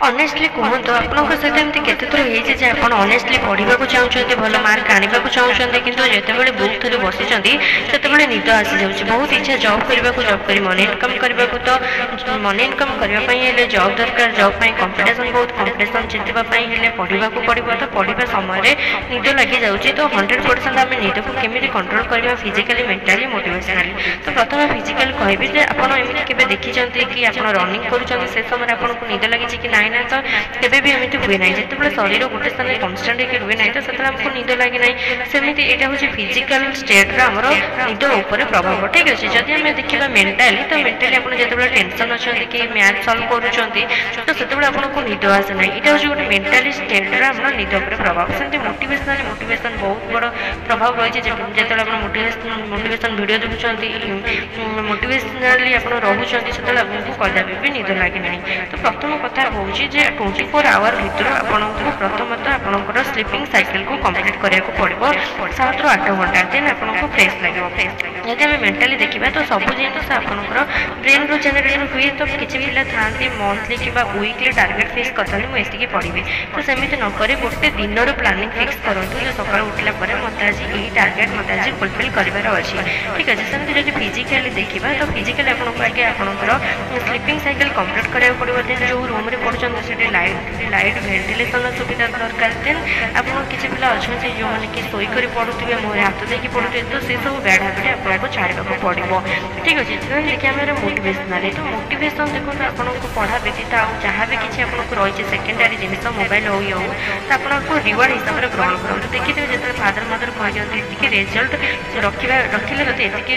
Honestly କୁହନ୍ତୁ ଆପଣଙ୍କ ସହିତ ଏମିତି କେତେଥର ହେଇଛି ଯେ ଆପଣ ଅନେଷ୍ଟଲି ପଢ଼ିବାକୁ ଚାହୁଁଛନ୍ତି, ଭଲ ମାର୍କ ଆଣିବାକୁ ଚାହୁଁଛନ୍ତି, କିନ୍ତୁ ଯେତେବେଳେ ବୁକ୍ ଧରି ବସିଛନ୍ତି ସେତେବେଳେ ନିଦ ଆସିଯାଉଛି। ବହୁତ ଇଚ୍ଛା ଜବ୍ କରିବାକୁ, ଜବ୍ କରି ମନି ଇନକମ୍ କରିବାକୁ। ତ ମନି ଇନକମ୍ କରିବା ପାଇଁ ହେଲେ ଜବ୍ ଦରକାର, ଜବ୍ ପାଇଁ କମ୍ପିଟିସନ୍ ବହୁତ, କମ୍ପିଟିସନ୍ ଜିତିବା ପାଇଁ ହେଲେ ପଢ଼ିବାକୁ ପଡ଼ିବ। ତ ପଢ଼ିବା ସମୟରେ ନିଦ ଲାଗିଯାଉଛି। ତ 100% ଆମେ ନିଦକୁ କେମିତି କଣ୍ଟ୍ରୋଲ୍ କରିବା, ଫିଜିକାଲି, ମେଣ୍ଟାଲି, ମୋଟିଭେସନାଲି। ତ ପ୍ରଥମେ ଫିଜିକାଲ କହିବି ଯେ ଆପଣ ଏମିତି କେବେ ଦେଖିଛନ୍ତି କି ଆପଣ ରନିଂ କରୁଛନ୍ତି ସେ ସମୟରେ ଆପଣଙ୍କୁ ନିଦ ଲାଗିଛି କି ନାହିଁ? ନା ତ କେବେ ବି ଏମିତି ହୁଏ ନାହିଁ। ଯେତେବେଳେ ଶରୀର ଗୋଟେ ସ୍ଥାନରେ କନଷ୍ଟାଣ୍ଟ ହେଇକି ରୁହେ ନାହିଁ ତ ସେତେବେଳେ ଆମକୁ ନିଦ ଲାଗେ ନାହିଁ। ସେମିତି ଏଇଟା ହେଉଛି ଫିଜିକାଲ ଷ୍ଟେଟ୍ର ଆମର ନିଦ ଉପରେ ପ୍ରଭାବ। ଠିକ୍ ଅଛି। ଯଦି ଆମେ ଦେଖିବା ମେଣ୍ଟାଲି, ତ ମେଣ୍ଟାଲି ଆପଣ ଯେତେବେଳେ ଟେନସନ୍ ଅଛନ୍ତି କି ମ୍ୟାଥ୍ ସଲ୍ଭ କରୁଛନ୍ତି ତ ସେତେବେଳେ ଆପଣଙ୍କୁ ନିଦ ଆସେ ନାହିଁ। ଏଇଟା ହେଉଛି ଗୋଟେ ମେଣ୍ଟାଲି ଷ୍ଟେଟ୍ର ଆମର ନିଦ ଉପରେ ପ୍ରଭାବ। ସେମିତି ମୋଟିଭେସନ୍ ବହୁତ ବଡ଼ ପ୍ରଭାବ ରହିଛି। ଯେତେବେଳେ ଆପଣ ମୋଟିଭେସନ୍ ଭିଡ଼ିଓ ଦେଖୁଛନ୍ତି, ମୋଟିଭେସନାଲି ଆପଣ ରହୁଛନ୍ତି, ସେତେବେଳେ ଆପଣଙ୍କୁ କଦାପି ବି ନିଦ ଲାଗେ ନାହିଁ। ତ ପ୍ରଥମ କଥା ହେଉଛି ଯେ 24 ଆୱାର ଭିତରୁ ଆପଣଙ୍କୁ ପ୍ରଥମତଃ ଆପଣଙ୍କର ସ୍ଲିପିଂ ସାଇକେଲକୁ କମ୍ପ୍ଲିଟ୍ କରିବାକୁ ପଡ଼ିବ 7ରୁ 8 ଘଣ୍ଟା। ଦେନ୍ ଆପଣଙ୍କୁ ଫ୍ରେଶ୍ ଲାଗିବ। ଯଦି ଆମେ ମେଣ୍ଟାଲି ଦେଖିବା ତ ସବୁ ଜିନିଷ ଆପଣଙ୍କର ବ୍ରେନ୍ରୁ ଜେନେରେଟ୍ ହୁଏ। ତ କିଛି ପିଲା ଥାଆନ୍ତି ମନ୍ଥଲି କିମ୍ବା ୱିକଲି ଟାର୍ଗେଟ୍ ଫିକ୍ସ କରିଥାନ୍ତି ମୁଁ ଏତିକି ପଢ଼ିବି। ତ ସେମିତି ନ କରି ଗୋଟେ ଦିନର ପ୍ଲାନିଂ ଫିକ୍ସ କରନ୍ତୁ ଯେ ସକାଳୁ ଉଠିଲା ପରେ ମୋତେ ଆଜି ଏହି ଟାର୍ଗେଟ୍ ମୋତେ ଆଜି ଫୁଲଫିଲ୍ କରିବାର ଅଛି। ଠିକ୍ ଅଛି। ସେମିତି ଯଦି ଫିଜିକାଲି ଦେଖିବା ତ ଫିଜିକାଲି ଆପଣଙ୍କୁ ଆଗେ ଆପଣଙ୍କର ସ୍ଲିପିଂ ସାଇକେଲ କମ୍ପ୍ଲିଟ୍ କରିବାକୁ ପଡ଼ିବ। ଦେନ୍ ଯେଉଁ ରୁମ୍ରେ ପଢ଼ୁଛନ୍ତି ସେଠି ଲାଇଟ୍ ଭେଣ୍ଟିଲେସନ୍ର ସୁବିଧା ଦରକାର। ଦେନ୍ ଆପଣ କିଛି ପିଲା ଅଛନ୍ତି ଯେଉଁମାନେ କି ଶୋଇକରି ପଢ଼ୁଥିବେ, ମୁହଁରେ ହାତ ଦେଇକି ପଢ଼ୁଥିବେ, ତ ସେସବୁ ବ୍ୟାଡ୍ ହାବିଟ୍ ଆପଣଙ୍କୁ ଛାଡ଼ିବାକୁ ପଡ଼ିବ। ଠିକ୍ ଅଛି। ଦେନ୍ ଦେଖିବା ଆମର ମୋଟିଭେସନାଲି। ତ ମୋଟିଭେସନ୍ ଦେଖନ୍ତୁ ଆପଣଙ୍କୁ ପଢ଼ା ବ୍ୟତୀତ ଆଉ ଯାହା ବି କିଛି ଆପଣଙ୍କୁ ରହିଛି ସେକେଣ୍ଡାରୀ ଜିନିଷ ମୋବାଇଲ୍ ହଉ ଇଏ ହଉ ତ ଆପଣଙ୍କୁ ରିୱାର୍ଡ଼ ହିସାବରେ ଗ୍ରହଣ କରନ୍ତୁ। ଦେଖିଥିବେ ଯେତେବେଳେ ଫାଦର ମଦର କହିଦିଅନ୍ତି ଏତିକି ରେଜଲ୍ଟ ରଖିଲେ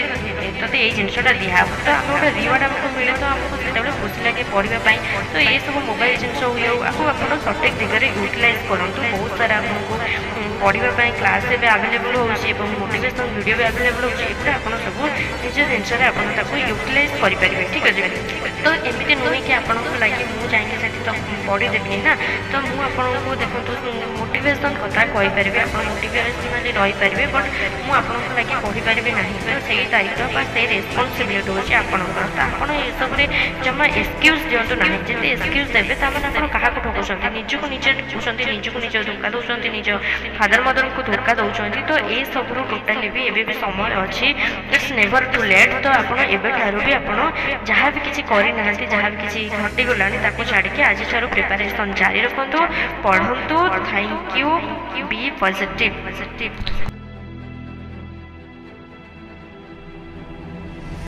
ତତେ ଏଇ ଜିନିଷଟା ଦିଆହେବ, ତ ଆମେ ଗୋଟେ ରିୱାର୍ଡ଼ ଆମକୁ ମିଳେ ତ ଆମକୁ ସେତେବେଳେ ଖୁସି ଲାଗେ ପଢ଼ିବା ପାଇଁ। ତ ଏସବୁ ମୋବାଇଲ୍ ଜିନିଷ ହୁଏ ଆକୁ ଆପଣ ସଠିକ୍ ଦିଗରେ ୟୁଟିଲାଇଜ୍ କରନ୍ତୁ। ବହୁତ ସାରା ଆପଣଙ୍କୁ ପଢ଼ିବା ପାଇଁ କ୍ଲାସ୍ ଏବେ ଆଭେଲେବୁଲ୍ ହେଉଛି ଏବଂ ମୋଟିଭେସନ୍ ଭିଡ଼ିଓ ବି ଆଭେଲେବୁଲ୍ ହେଉଛି। ଏଥିରେ ଆପଣ ସବୁ ନିଜ ଜିନିଷରେ ଆପଣ ତାକୁ ୟୁଟିଲାଇଜ୍ କରିପାରିବେ। ଠିକ୍ ଅଛି। ତ ଏମିତି ନୁହେଁ କି ଆପଣଙ୍କୁ ଲାଗି ମୁଁ ଯାଇକି ସେଠି ତ ପଢ଼ିଦେବିନି ନା, ତ ମୁଁ ଆପଣଙ୍କୁ ଦେଖନ୍ତୁ ମୋଟିଭେସନ୍ କଥା କହିପାରିବି, ଆପଣ ମୋଟିଭେସନାଲି ରହିପାରିବେ, ବଟ୍ ମୁଁ ଆପଣଙ୍କୁ ଲାଗି ପଢ଼ିପାରିବି ନାହିଁ। ତ ସେଇ ଦାୟିତ୍ୱ ବା ସେଇ ରେସ୍ପନ୍ସିବିଲିଟି ହେଉଛି ଆପଣଙ୍କର। ତ ଆପଣ ଏସବୁରେ ଜମା ଏକ୍ସକ୍ୟୁଜ୍ ଦିଅନ୍ତୁ ନାହିଁ। ଯଦି ଏକ୍ସକ୍ୟୁଜ୍ ଦେବେ ତାମାନେ ଆପଣ କାହାକୁ ଠକୁଛନ୍ତି? ନିଜକୁ ନିଜେ ଠକୁଛନ୍ତି, ନିଜକୁ ନିଜ ଧୋକା ଦେଉଛନ୍ତି, ନିଜ ଫାଦର ମଦରଙ୍କୁ ଧୋକା ଦେଉଛନ୍ତି। ତ ଏସବୁରୁ ଟୋଟାଲି ବି ଏବେ ବି ସମୟ ଅଛି। It's never too late. ତ ଆପଣ ଏବେଠାରୁ ବି ଆପଣ ଯାହା ବି କିଛି କରିନାହାନ୍ତି, ଯାହା ବି କିଛି ଘଟିଗଲାଣି ତାକୁ ଛାଡ଼ିକି ଆଜିଠାରୁ ପ୍ରିପାରେସନ୍ ଜାରି ରଖନ୍ତୁ, ପଢ଼ନ୍ତୁ। Thank you. Be positive.